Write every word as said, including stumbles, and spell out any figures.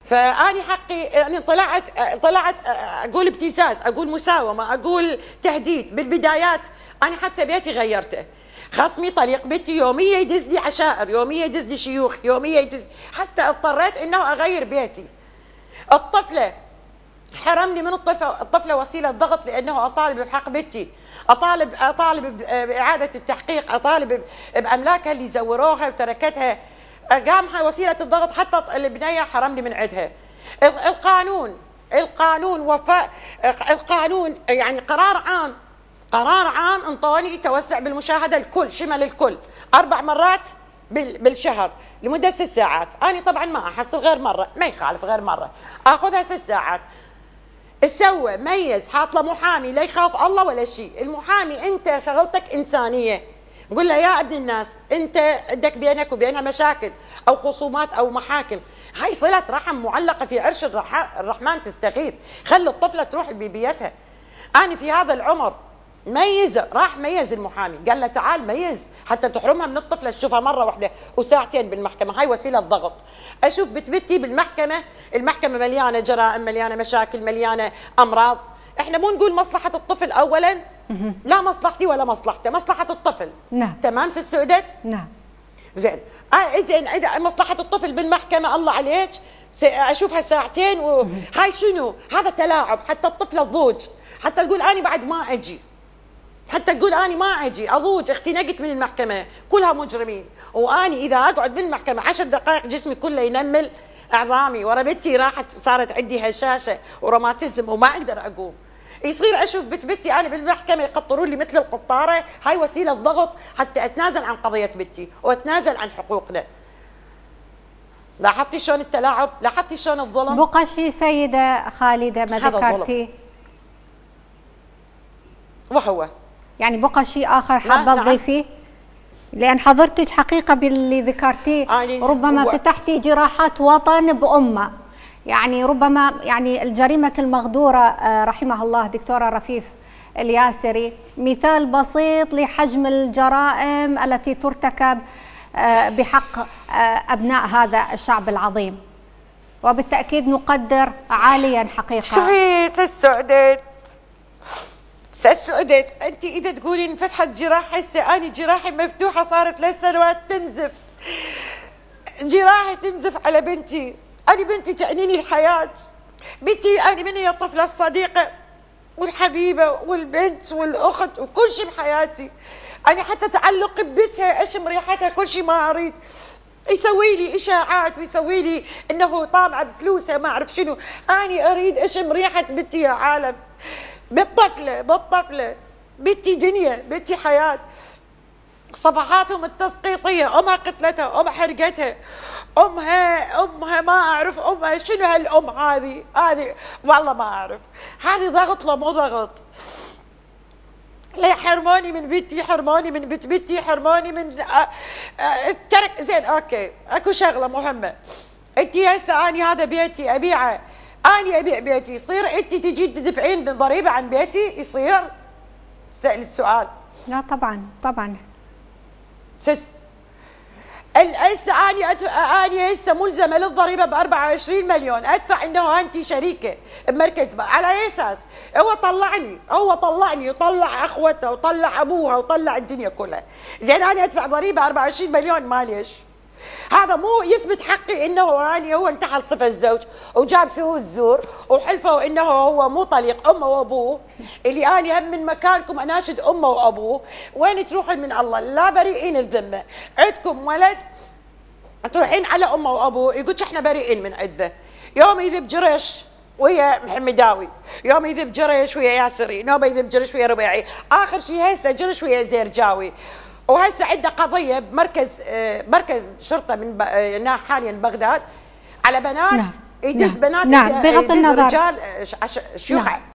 فاني حقي يعني طلعت طلعت اقول ابتزاز، اقول مساومه، اقول تهديد. بالبدايات انا حتى بيتي غيرته، خصمي طليق بيتي يوميا يدز لي عشائر، يوميا يدز لي شيوخ، يوميا يدز، حتى اضطريت انه اغير بيتي. الطفله حرمني من الطفله الطفله وسيله ضغط، لانه اطالب بحق بنتي، اطالب اطالب باعاده التحقيق، اطالب باملاكها اللي زوروها وتركتها، قامها وسيله الضغط. حتى البنيه حرمني من عندها. القانون القانون وفاء القانون يعني قرار عام قرار عام انطوني توسع بالمشاهده الكل، شمل الكل اربع مرات بالشهر لمده ست ساعات. انا طبعا ما احصل غير مره، ما يخالف غير مره اخذها ست ساعات. سوى ميز حاط له محامي لا يخاف الله ولا شيء. المحامي انت شغلتك انسانيه، قول له يا ابن الناس انت عندك بينك وبينها مشاكل او خصومات او محاكم، هاي صله رحم معلقه في عرش الرحمن تستغيث، خلي الطفله تروح ببيتها. انا في هذا العمر ميز، راح ميز المحامي قال له تعال ميز حتى تحرمها من الطفله، تشوفها مره واحده وساعتين بالمحكمه، هاي وسيله ضغط. اشوف بتبتي بالمحكمه، المحكمه مليانه جرائم، مليانه مشاكل، مليانه امراض. احنا مو نقول مصلحه الطفل اولا، لا مصلحتي ولا مصلحته، مصلحه الطفل. نعم تمام ست سعودت؟ نعم زين. آه زين اذا مصلحه الطفل بالمحكمه الله عليك اشوفها ساعتين، وهاي شنو؟ هذا تلاعب. حتى الطفله تضوج، حتى تقول اني بعد ما اجي، حتى تقول اني ما اجي اضوج، اختنقت من المحكمه، كلها مجرمين. واني اذا اقعد بالمحكمه عشر دقائق جسمي كله ينمل، اعظامي ورا بنتي راحت صارت عندي هشاشه وروماتيزم وما اقدر اقوم. يصير اشوف بنت بنتي انا بالمحكمه يقطرون لي مثل القطاره، هاي وسيله ضغط حتى اتنازل عن قضيه بنتي واتنازل عن حقوقنا. لاحظتي شلون التلاعب؟ لاحظتي شلون الظلم؟ بقى شيء سيده خالده ما ذكرتي، وهو يعني بقى شيء اخر حابه تضيفيه؟ لان حضرتك حقيقه باللي ذكرتيه ربما هو. فتحتي جراحات وطن بامه، يعني ربما يعني الجريمه المغدوره رحمه الله دكتوره رفيف الياسري مثال بسيط لحجم الجرائم التي ترتكب بحق ابناء هذا الشعب العظيم، وبالتاكيد نقدر عاليا حقيقه. شوفي ست سعودت، ست سعودت انت اذا تقولين انفتحت جراحه، هسه اني جراحي مفتوحه صارت ثلاث سنوات تنزف، جراحي تنزف على بنتي. انا بنتي تعنيني الحياه، بنتي انا من هي الطفله الصديقه والحبيبه والبنت والاخت وكل شيء بحياتي. انا حتى تعلق ببيتها اشم ريحتها كل شيء ما اريد. يسوي لي اشاعات ويسوي لي انه طامعه بفلوسها ما اعرف شنو، انا اريد اشم ريحه بنتي يا عالم. بالطفله بالطفله بنتي دنيا، بنتي حياه. صفحاتهم التسقيطيه، امها قتلتها، امها حرقتها، امها امها ما اعرف امها شنو هالام هذه، هذه والله ما اعرف. هذه ضغط لو مو ضغط؟ لا يحرموني من بنتي، يحرموني من بنت بنتي، يحرموني من ترك. زين اوكي، اكو شغله مهمه. انت هسه اني هذا بيتي ابيعه، اني ابيع بيتي، يصير انت تجي تدفعين ضريبه عن بيتي؟ يصير؟ سأل السؤال. لا طبعا طبعا. سس هسه اني اني هسه ملزمه للضريبه ب أربعة وعشرين مليون، ادفع انه انت شريكه بمركز. على اي اساس؟ هو طلعني، هو طلعني وطلع اخوته وطلع ابوها وطلع الدنيا كلها. زين انا ادفع ضريبه أربعة وعشرين مليون، ما ليش؟ هذا مو يثبت حقي انه اني هو انتحل صفه الزوج وجاب شهود زور وحلفوا انه هو مو طليق امه وابوه، اللي اني هم من مكانكم اناشد امه وابوه. وين تروحين من الله؟ لا بريئين الذمه. عندكم ولد تروحين على امه وابوه يقولش احنا بريئين من عده. يوم يذب جرش ويا محمداوي، يوم يذب جرش ويا ياسري، يوم يذب جرش ويا ربيعي، اخر شيء هسه جرش ويا زيرجاوي. وهسه عنده قضيه بمركز مركز شرطه من حاليا بغداد على بنات، نعم. يدز نعم. بنات، نعم. بغض النظر رجال شيوخ. نعم.